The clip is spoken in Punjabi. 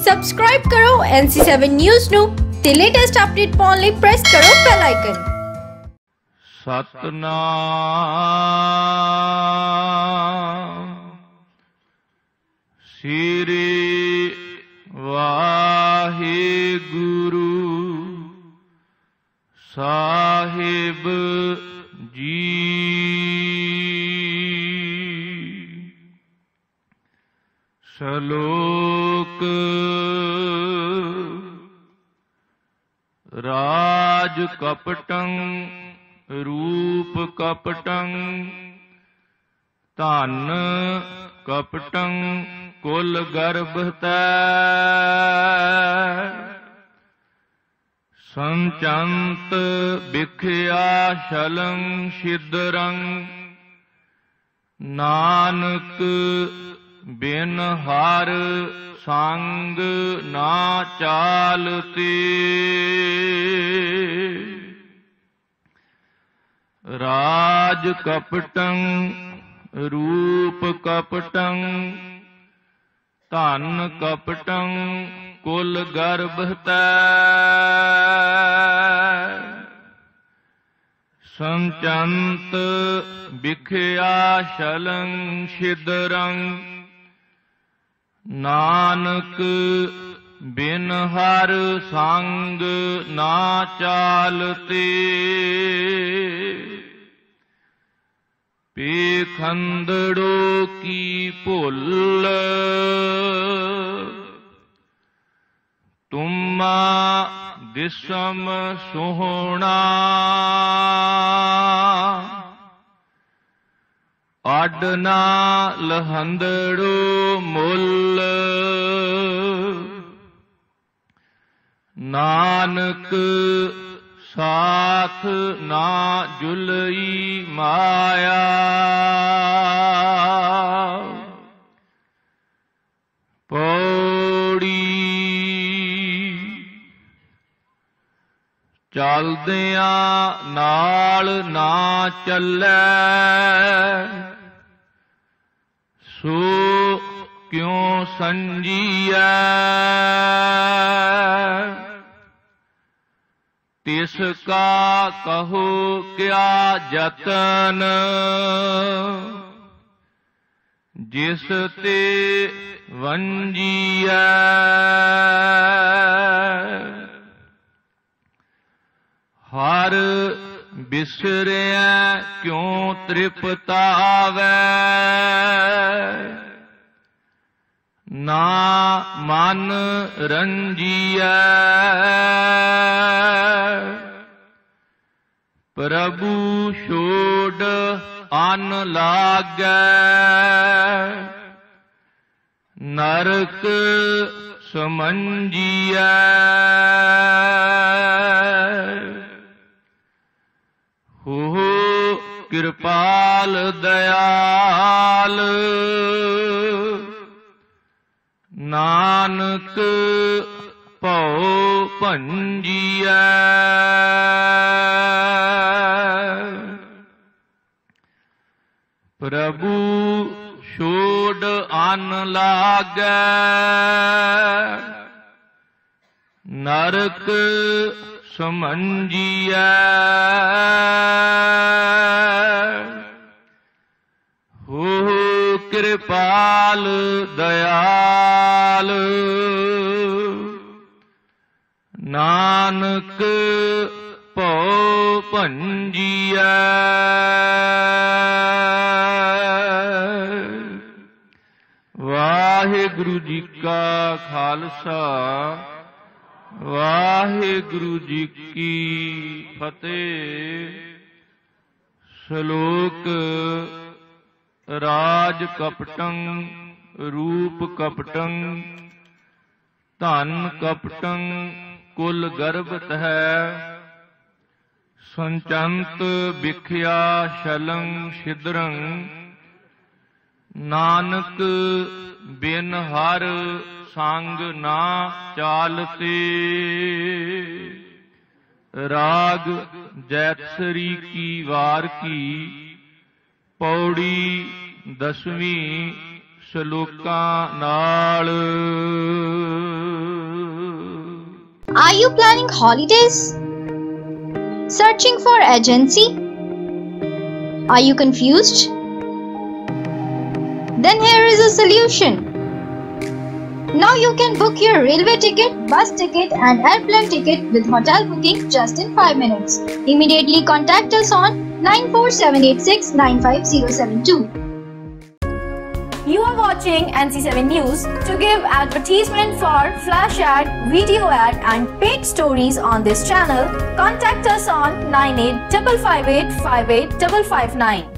ਸਬਸਕ੍ਰਾਈਬ ਕਰੋ NC7 ਨਿਊਜ਼ ਨੂੰ ਤੇ ਲੇਟੈਸਟ ਅਪਡੇਟ ਪਾਉਣ ਲਈ ਪ੍ਰੈਸ ਕਰੋ ਬੈਲ ਆਈਕਨ। ਸਤਨਾਮ ਸ੍ਰੀ ਵਾਹਿਗੁਰੂ ਸਾਹਿਬ ਜੀ। ਸ਼ਲੋਕ ਰਾਜ ਕਪਟੰ ਰੂਪ ਕਪਟੰ ਧਨ ਕਪਟੰ ਕੁਲ ਗਰਭਤੈ ਸੰਚੰਤ ਬਿਖਿਆ ਸ਼ਲੰ ਛਿਦਰੰ ਨਾਨਕ ਬਿਨ ਹਰ ਸੰਗ ਨਾ ਚਾਲਤੇ। ਰਾਜ ਕਪਟੰ ਰੂਪ ਕਪਟੰ ਧਨ ਕਪਟੰ ਕੁਲ ਗਰਭਤੈ ਸੰਚੰਤ ਬਿਖਿਆ ਸ਼ਲੰ ਛਿਦਰੰ ਨਾਨਕ ਬਿਨ ਹਰ ਸੰਗ ਨਾ ਚਾਲਤੇ। ਪੇਖੰਦੜੋ ਕੀ ਭੁੱਲ ਤੁਮਾ ਦਿਸਮ ਸੋਹਣਾ ਅੱਡ ਨਾ ਲਹੰਦੜੋ ਮੁੱਲ ਨਾਨਕ ਸਾਥ ਨਾ ਜੁਲਈ ਮਾਇਆ। ਪੌੜੀ ਚਲਦਿਆਂ ਨਾਲ ਨਾ ਚੱਲੈ ਸੋ ਕਿਉ ਸੰਜੀਐ। ਤਿਸ ਕਾ ਕਹੋ ਕਿਆ ਜਤਨ ਜਿਸ ਤੇ ਵੰਜੀਐ। ਹਰ ਬਿਸਰਿਆ ਕਿਉ ਤ੍ਰਿਪਤਾਵੈ ਨਾ ਮਨ ਰੰਜੀਐ। ਪ੍ਰਭੂ ਛੋੜ ਅਨ ਲਾਗੈ ਨਰਕ ਸਮੰਜੀਐ। ਹੋ ਕਿਰਪਾਲ ਦਇਆਲ ਨਾਨਕ ਭਉ ਭੰਜੀਐ। ਪ੍ਰਭੂ ਛੋੜ ਅਨ ਲਾਗੈ ਨਰਕ ਸਮੰਜੀਐ। ਹੋ ਕਿਰਪਾਲ ਦਇਆਲ ਨਾਨਕ ਭਉ ਭੰਜੀਐ। ਵਾਹਿਗੁਰੂ ਜੀ ਕਾ ਖਾਲਸਾ ਵਾਹਿਗੁਰੂ ਜੀ ਕੀ ਫਤਿਹ। ਸ਼ਲੋਕ ਰਾਜ ਕਪਟੰ ਰੂਪ ਕਪਟੰ ਧਨ ਕਪਟੰ ਕੁਲ ਗਰਭਤ ਹੈ ਸੰਚੰਤ ਬਿਖਿਆ ਸ਼ਲੰ ਛਿਦਰੰ ਨਾਨਕ ਬਿਨ ਹਰ ਸੰਗ ਨਾ ਚਾਲਤੇ। ਰਾਗ ਜੈਤਸਰੀ ਕੀ ਵਾਰ ਕੀ ਪੌੜੀ ਦਸਵੀਂ ਸ਼ਲੋਕਾਂ ਨਾਲ। Are you planning holidays? Searching for agency? Are you confused? Then here is a solution. Now you can book your railway ticket, bus ticket and airplane ticket with hotel booking just in 5 minutes. Immediately contact us on 94786 95072. You are watching NC7 News. To give advertisement for flash ad, video ad and paid stories on this channel, contact us on 9855858559.